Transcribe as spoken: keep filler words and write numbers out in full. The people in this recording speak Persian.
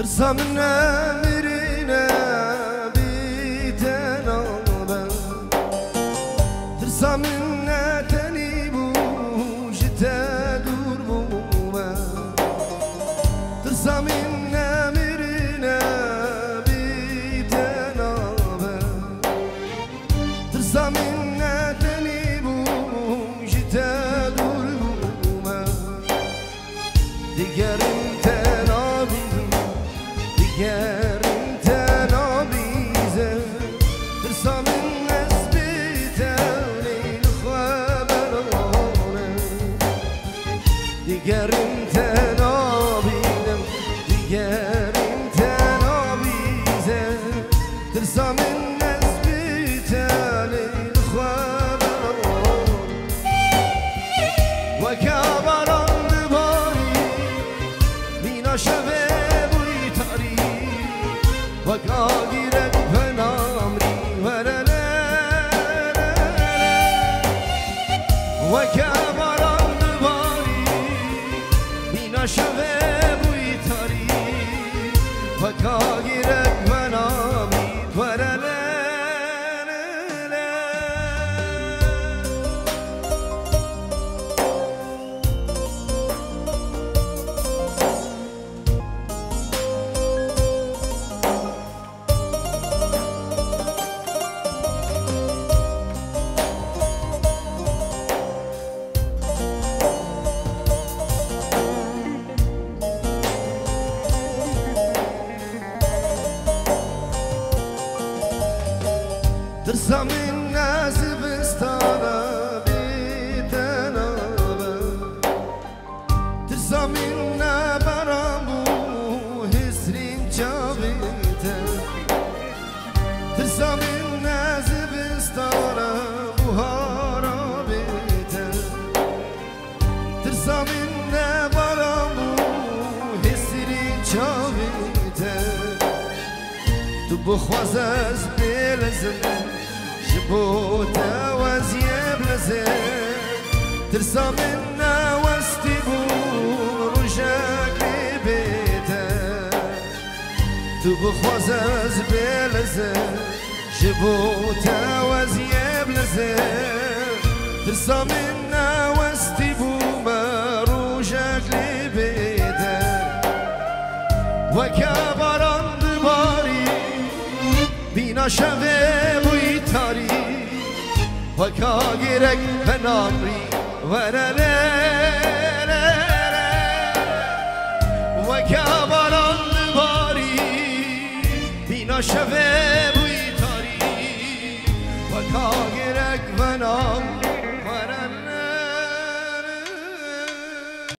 ترسم نمیرینه بیتنابه ترسم نتنی بوشت دور بومه ترسم نمیرینه بیتنابه ترسم نتنی بوشت دور بومه دیگر Yerin tenabize Tırsam nesbite Leyl xaberane Digerin tenabidem Digerin tenabize Tırsam nesbite Leyl xaberane Ve kabaran dibari Mina şeve وكاغيرك فنامري ورلالالال وكامران دباري بينا شباب ويتاري وكاغيرك فنامري ورلالال ترسم الناس بستانا بتنابه ترسم النبرامو هسرين جابته ترسم الناس بستانا بهارا بته ترسم النبرامو هسرين جابته تو بخواز از بلزم جبوتا وزيب لزم ترسى منا واستبو رجاك لبيتا تبخوزز بلزم جبوتا وزيب لزم ترسى منا واستبو رجاك لبيتا وكابران دباري بينا شغب ويتاري وكاغيرك فنامري ورلالالال وكابران دباري بينا شغب